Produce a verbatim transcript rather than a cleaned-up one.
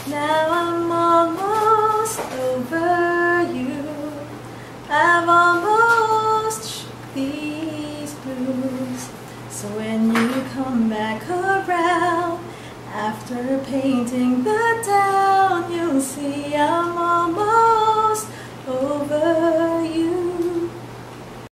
Now I'm almost over you. I've almost shook these blues. So when you come back around, after painting the town,